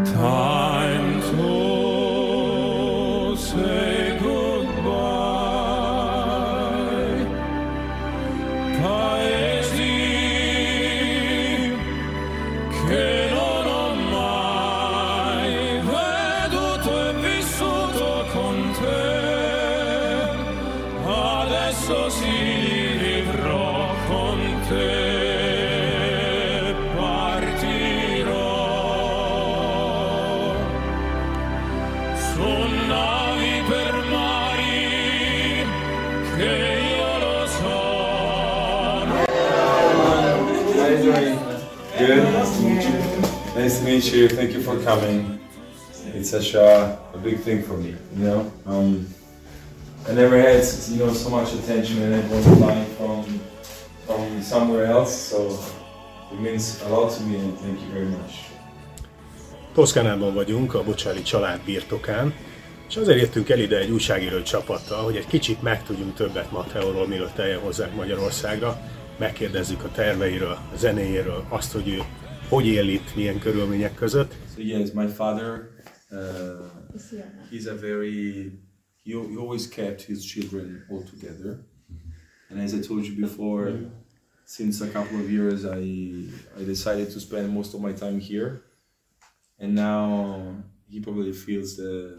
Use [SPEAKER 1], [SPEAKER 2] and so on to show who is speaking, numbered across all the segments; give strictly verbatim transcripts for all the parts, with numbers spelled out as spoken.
[SPEAKER 1] Time to say goodbye. Paesi che non ho mai veduto e vissuto con te. Adesso si vivrò con te.
[SPEAKER 2] Good. Nice to meet you. Nice to meet you. Thank you for coming. It's such a, a big thing for me, you know. Um, I never had, you know, so much attention and everyone flying from from somewhere else. So it means a lot to me, and thank you very much.
[SPEAKER 3] Toszkánában vagyunk, a Bocelli család birtokán, és azért jöttünk el ide egy újságíró csapattal, hogy egy kicsit megtudjunk többet Matteóról, mielőtt eljön hozzánk Magyarországra. Megkérdezzük a terveiről, a zenéjéről, azt, hogy ő hogy él itt, milyen körülmények között.
[SPEAKER 2] So yes, my father, uh, he's a very, he, he always kept his children all together. And as I told you before, since a couple of years I, I decided to spend most of my time here. And now he probably feels the,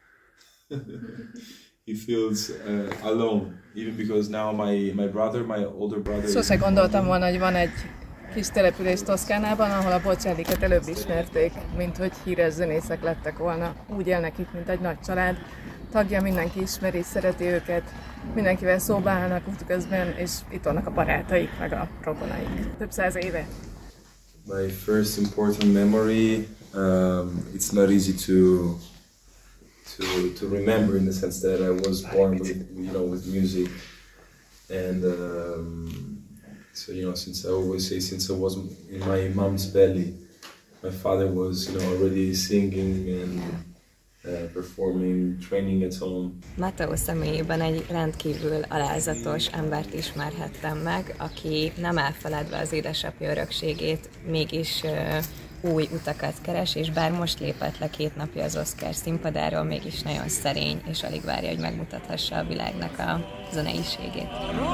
[SPEAKER 2] he feels uh, alone, even because now my, my brother, my older brother...
[SPEAKER 4] Sose gondoltam volna, hogy van egy kis település Toszkánában, ahol a Bocelliket előbb ismerték, mint hogy híres zenészek lettek volna. Úgy élnek itt, mint egy nagy család. Tagja, mindenki ismeri, szereti őket, mindenkivel szóba állnak útközben, és itt vannak a barátaik, meg a rokonaik. Több száz éve.
[SPEAKER 2] My first important memory, um, it's not easy to to to remember in the sense that I was born with, you know, with music, and um, so you know, since I always say since I was in my mom's belly, my father was, you know, already singing and uh, performing, training at home.
[SPEAKER 5] Matteo személyében egy rendkívül alázatos embert ismerhettem meg, aki nem elfeledve az édesapja örökségét, mégis uh, új utakat keres, és bár most lépett le két napja az Oscar színpadáról, mégis nagyon szerény, és alig várja, hogy megmutathassa a világnak a zeneiségét.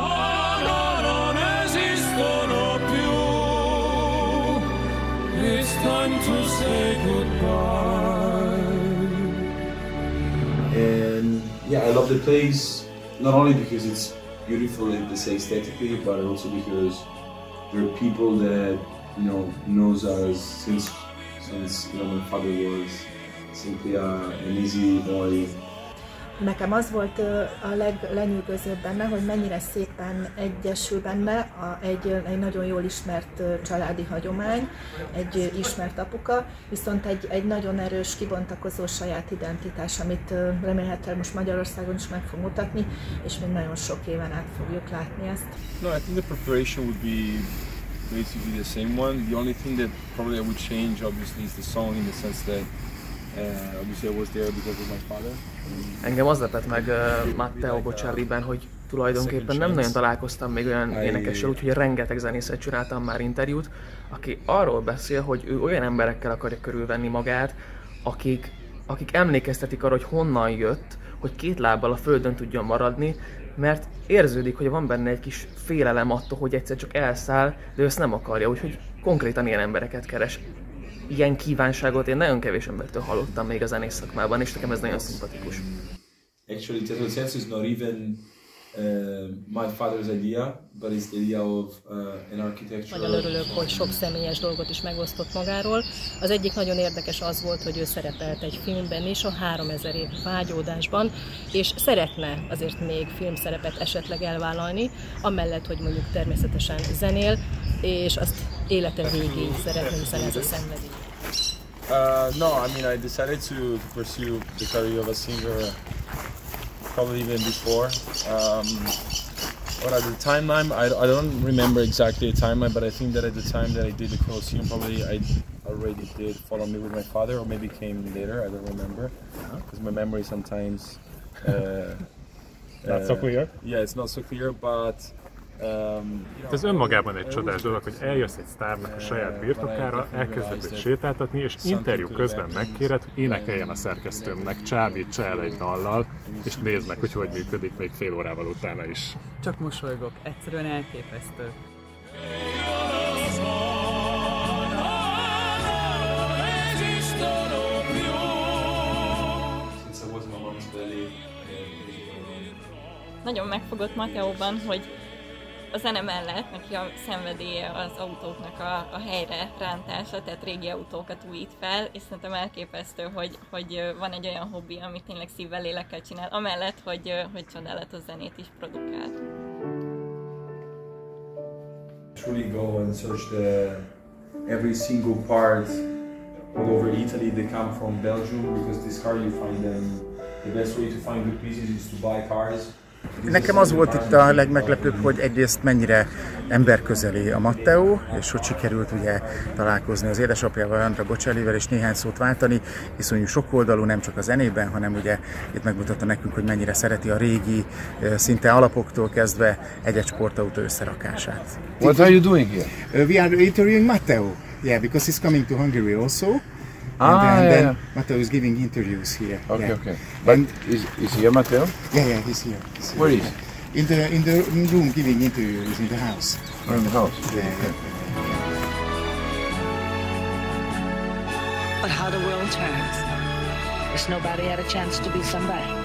[SPEAKER 2] And yeah, I love the place, not only because it's beautiful, let's say aesthetically, but also because there are people that, you know, knows us since since you know my father was simply a, an easy boy.
[SPEAKER 6] Nekem az volt a leglenyűgözőbb benne, hogy mennyire szépen egyesül benne a, egy, egy nagyon jól ismert családi hagyomány, egy ismert apuka, viszont egy, egy nagyon erős, kibontakozó saját identitás, amit remélhetőleg most Magyarországon is meg fog mutatni, és még nagyon sok éven át fogjuk látni ezt.
[SPEAKER 7] No, I think the preparation would be basically the same one. The only thing that probably I would change, obviously, is the song, in the sense that uh, obviously I was there because of my father.
[SPEAKER 8] Engem az lepett meg uh, Matteo Bocelliben, hogy tulajdonképpen nem nagyon találkoztam még olyan énekessel, úgyhogy rengeteg zenészet csináltam már interjút, aki arról beszél, hogy ő olyan emberekkel akarja körülvenni magát, akik, akik emlékeztetik arra, hogy honnan jött, hogy két lábbal a földön tudjon maradni, mert érződik, hogy van benne egy kis félelem attól, hogy egyszer csak elszáll, de ő ezt nem akarja, úgyhogy konkrétan ilyen embereket keres. Ilyen kívánságot én nagyon kevés embertől hallottam még a zenész szakmában, és nekem ez nagyon szimpatikus.
[SPEAKER 2] Actually, Teatro del Senso is not even uh, my father's idea, but it's the idea of uh, an architecture.
[SPEAKER 9] Nagyon örülök, hogy sok személyes dolgot is megosztott magáról. Az egyik nagyon érdekes az volt, hogy ő szerepelt egy filmben is, a háromezer év vágyódásban, és szeretne azért még filmszerepet esetleg elvállalni, amellett, hogy mondjuk természetesen zenél, és azt élete végéig szeretne, hiszen ez a szenvedély.
[SPEAKER 7] Uh, no, I mean, I decided to, to pursue the career of a singer probably even before. Um, but at the timeline, I, I don't remember exactly the timeline, but I think that at the time that I did the Colosseum, probably I already did Follow Me With My Father, or maybe came later, I don't remember. Because my memory sometimes... Uh,
[SPEAKER 3] not uh, so clear?
[SPEAKER 7] Yeah, it's not so clear, but
[SPEAKER 3] Ez önmagában egy csodás dolog, hogy eljössz egy sztárnak a saját birtokára, elkezded őt sétáltatni, és interjú közben megkéred, hogy énekeljen a szerkesztőmnek, csábítsa el egy dallal, és nézd meg, hogy hogy működik még fél órával utána is.
[SPEAKER 10] Csak mosolygok, egyszerűen elképesztő.
[SPEAKER 11] Nagyon megfogott Matteóban, hogy a zene mellett neki a szenvedélye az autóknak a, a helyre rántása, tehát régi autókat újít fel, és szerintem elképesztő, hogy, hogy van egy olyan hobbi, amit tényleg szívvel, lélekkel csinál, amellett, hogy, hogy csodálatos zenét is produkál.
[SPEAKER 2] Truly go and search the every single part all over Italy. They come from Belgium because this car you find them. The best way to find good pieces is to buy cars.
[SPEAKER 12] Nekem az volt itt a legmeglepőbb, hogy egyrészt mennyire emberközeli a Matteo, és hogy sikerült ugye találkozni az édesapjával, Andrea Bocellivel, és néhány szót váltani. Iszonyú sokoldalú, nem csak a zenében, hanem ugye itt megmutatta nekünk, hogy mennyire szereti a régi, szinte alapoktól kezdve egy-egy sportautó összerakását.
[SPEAKER 13] What are you doing here?
[SPEAKER 12] Uh, we are interviewing Matteo, yeah, because he's coming to Hungary also. And
[SPEAKER 13] Ah,
[SPEAKER 12] then,
[SPEAKER 13] yeah,
[SPEAKER 12] then
[SPEAKER 13] yeah.
[SPEAKER 12] Matteo is giving interviews here.
[SPEAKER 13] Okay,
[SPEAKER 12] yeah.
[SPEAKER 13] okay. But
[SPEAKER 12] And,
[SPEAKER 13] is, is here Matteo?
[SPEAKER 12] yeah, yeah, he's here. He's here.
[SPEAKER 13] Where is he?
[SPEAKER 12] In the in the room giving interviews in the house.
[SPEAKER 13] Oh, in the house.
[SPEAKER 12] Yeah, yeah.
[SPEAKER 14] But how the world turns. There's nobody had a chance to be somebody.